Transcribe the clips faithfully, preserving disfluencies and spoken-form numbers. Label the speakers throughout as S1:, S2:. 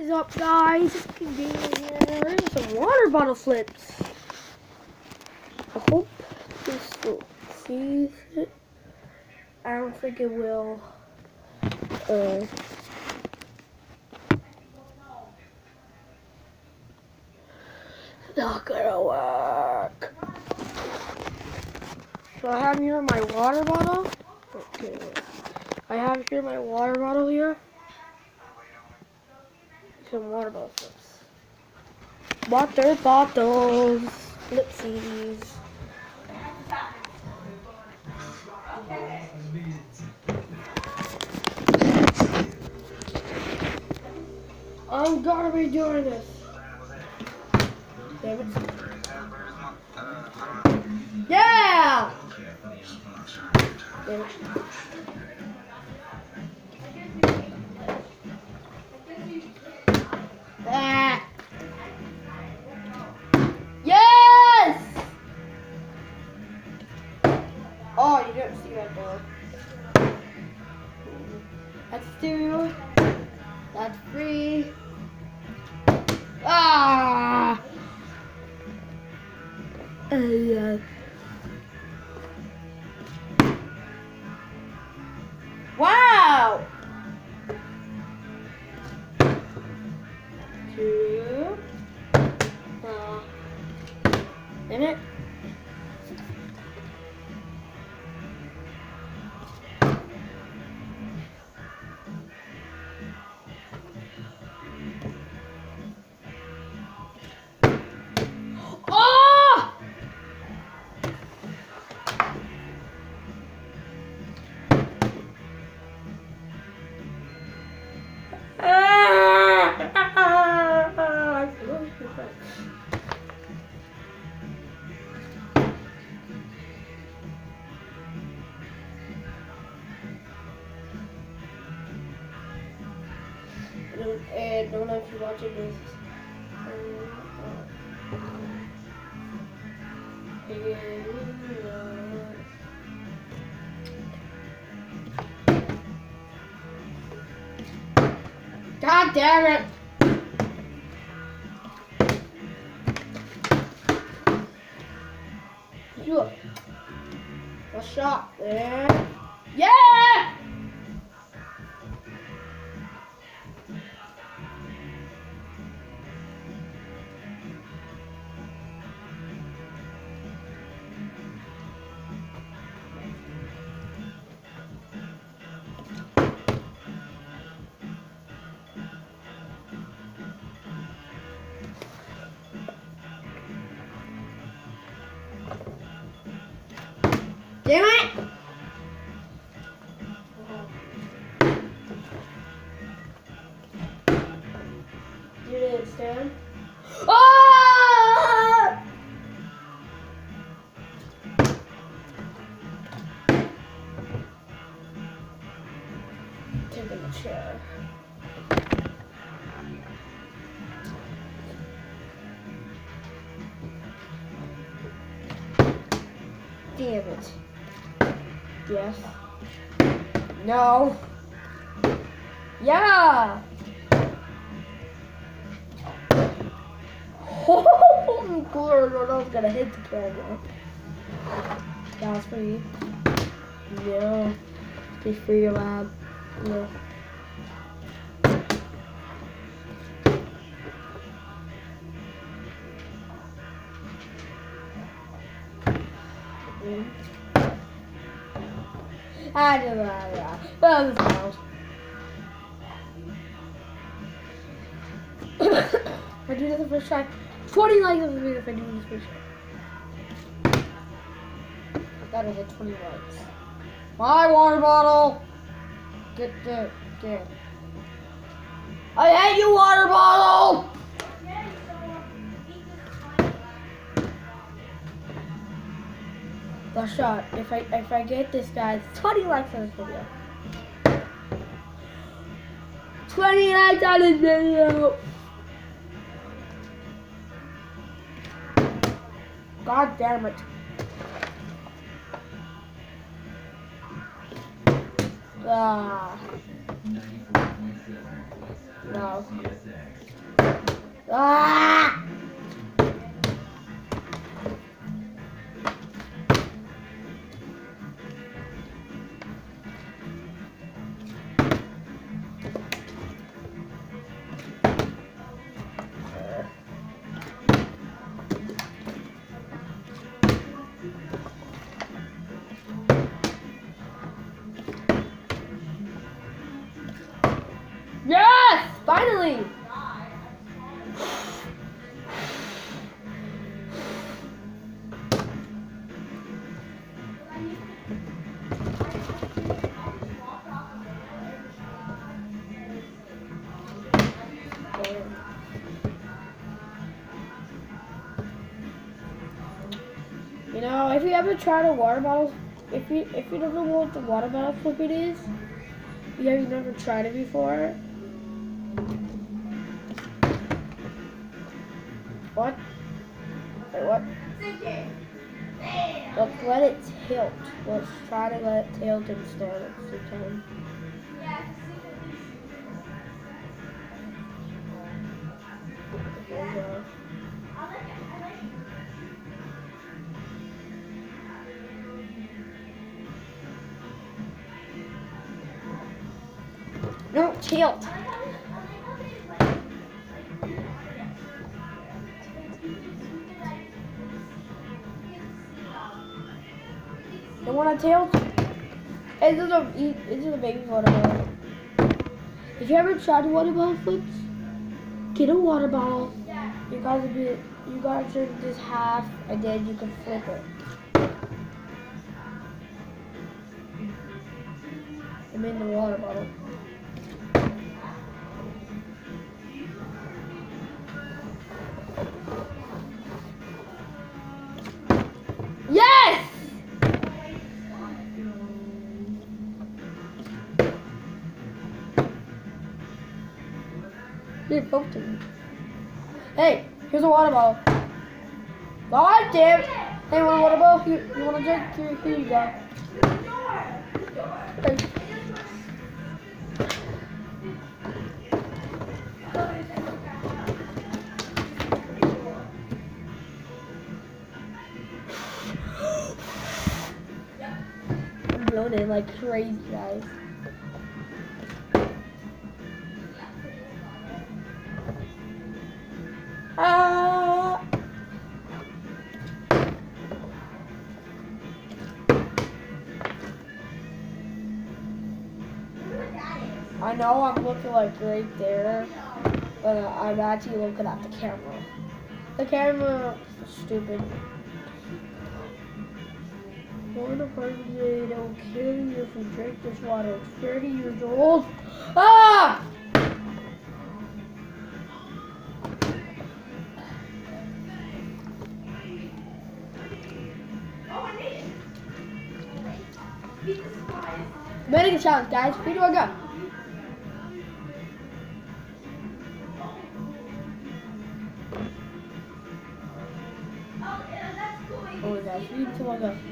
S1: is up, guys? It's convenient here. There's some water bottle flips. I hope this will see it. I don't think it will. Uh, not gonna work. So I have here my water bottle. Okay. I have here my water bottle here. Some water bottle flips. Water bottles. Flipsies. I'm gonna be doing this. Damn it. Yeah! Damn it. Ah. Yes! Oh, you didn't see that door. That's two. That's three. Ah! Uh, yeah. Wow! Two. Uh, in it. Oh! And don't know if you're watching this. God damn it! Look, a shot there. Yeah! Damn it! You didn't stand. Oh! Taking the chair. Damn it. Yes. No. Yeah. Oh, Lord, I was gonna hit the camera. That was for you. No. Just for your lab. No. Mm. I don't know. Well, this smells. If I do this the first try, twenty likes on the video if I do this first try. Gotta get twenty likes. My water bottle! Get there, there. I hate you, water bottle! The shot. If I if I get this, guys, twenty likes on this video. twenty likes on this video. God damn it. Ah. No. Ah! Yes! Finally! You know, if you ever tried a water bottle, if you if you don't know what the water bottle flipping is, you have never tried it before. What? Wait, what? Let's let it tilt. Let's try to let it tilt instead at the same time. There we go. No, tilt. You want to tilt? This is a this is a baby water bottle. If you ever tried water bottle flips, get a water bottle. You guys be you guys should just half, and then you can flip it. I'm in the water bottle. Yes! Dude, both of them. Hey, here's a water bottle. God damn it! Hey, want a water bottle? Here, you want a drink? Here, here you go. Hey. I'm blowing it like crazy, guys. Ah! I know I'm looking like right there, but uh, I'm actually looking at the camera. The camera is stupid. Born a person, they don't kill you if you drink this water. It's thirty years old. Ah! Medical challenge, guys. Where do I go? Oh, guys, where do I go?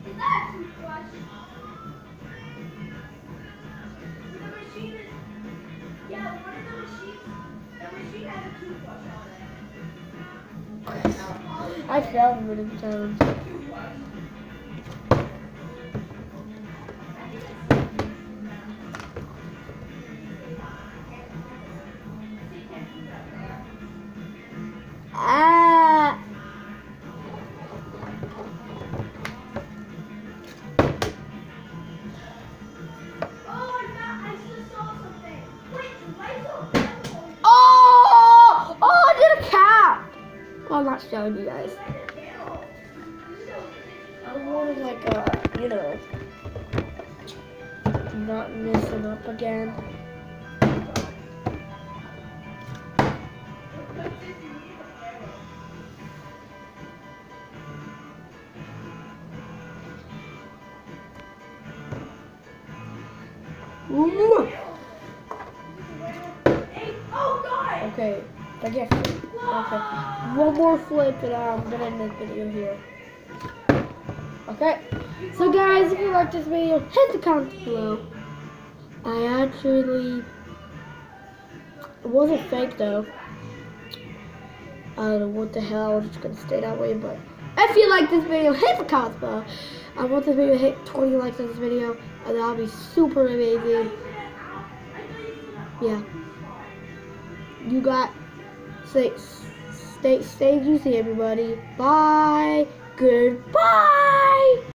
S1: I failed many times. Ah! Oh! Oh, I did a cap! Well, I'm not showing you guys. I wanted like a, you know, not messing up again. Ooh. Okay, I guess. Okay, one more flip and I'm gonna end this video here. Okay, so guys, if you like this video, hit the comments below. I actually It wasn't fake though. I don't know what the hell. I was just gonna stay that way, but if you like this video, hit the comments below. I want this video to hit twenty likes on this video, and that'll be super amazing. Yeah. You got stay stay stay juicy, everybody. Bye. Goodbye.